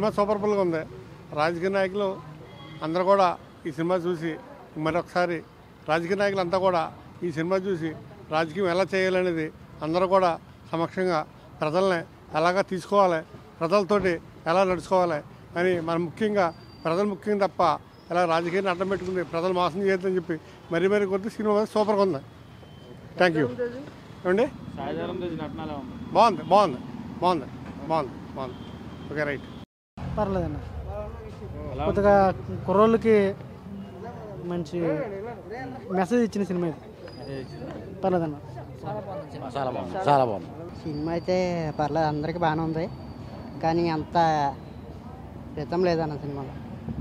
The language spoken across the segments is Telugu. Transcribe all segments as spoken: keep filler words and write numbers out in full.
సినిమా సూపర్ఫుల్గా ఉంది. రాజకీయ నాయకులు అందరూ కూడా ఈ సినిమా చూసి మరొకసారి రాజకీయ నాయకులు అంతా కూడా ఈ సినిమా చూసి రాజకీయం ఎలా చేయాలనేది అందరూ కూడా సమక్షంగా ప్రజల్ని ఎలాగా తీసుకోవాలి, ప్రజలతోటి ఎలా నడుచుకోవాలి అని మనం ముఖ్యంగా ప్రజలు ముఖ్యం తప్ప ఎలా రాజకీయాన్ని అడ్డం పెట్టుకుని ప్రజలు మోసం చేయొద్దని చెప్పి మరీ మరీ కొద్ది సినిమా సూపర్గా ఉంది. Thank you. ఏమండి బాగుంది బాగుంది బాగుంది బాగుంది బాగుంది ఓకే రైట్. పర్లేదన్న, కొద్దిగా కుర్రోళ్ళకి మంచి మెసేజ్ ఇచ్చిన సినిమా ఇది. పర్లేదన్న, చాలా బాగుంది చాలా బాగుంది సినిమా అయితే పర్లేదు, అందరికీ బాగానే ఉంది. కానీ అంత రితం లేదన్న సినిమాలో.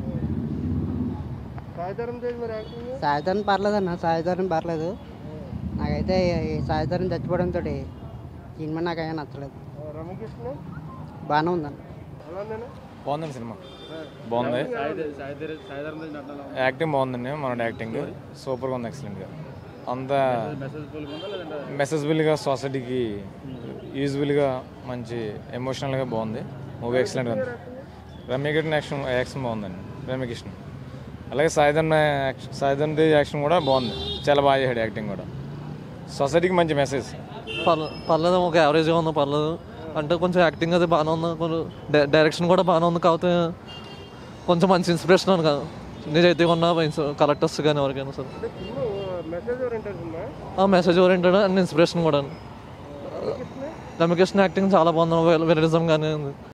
సాయి ధరమ్ పర్లేదన్న, సాయి ధరమ్ పర్లేదు. నాకైతే ఈ సాయి ధరమ్ చచ్చిపోవడంతో సినిమా నాకైనా నచ్చలేదు. బాగానే ఉందన్న. బాగుందండి సినిమా, బాగుంది. యాక్టింగ్ బాగుందండి, మన యాక్టింగ్ సూపర్గా ఉంది, ఎక్సలెంట్గా. అంతా మెసేజబుల్గా, సొసైటీకి యూజ్ఫుల్గా, మంచి ఎమోషనల్గా బాగుంది మూవీ. ఎక్సలెంట్గా ఉంది. రమ్యకృష్ణ యాక్షన్ యాక్షన్ బాగుందండి, రమ్యకృష్ణ. అలాగే సాయి ధరమ్ సాయి ధరమ్ తేజ్ యాక్షన్ కూడా బాగుంది, చాలా బాగా చేశాడు యాక్టింగ్ కూడా. సొసైటీకి మంచి మెసేజ్. పర్లేదు, ఒక యావరేజ్గా ఉంది, పర్లేదు. అంటే కొంచెం యాక్టింగ్ అది బాగానే ఉంది, కొంచెం డైరెక్షన్ కూడా బాగానే ఉంది. కాకపోతే కొంచెం మంచి ఇన్స్పిరేషన్ అని కాదు, నిజాయితీగా ఉన్న కలెక్టర్స్ కానీ ఎవరికైనా సరే మెసేజ్ ఓరియంటెడ్ అండ్ ఇన్స్పిరేషన్ కూడా. రమ్యకృష్ణ యాక్టింగ్ చాలా బాగుంది, వెరిజం కానీ ఉంది.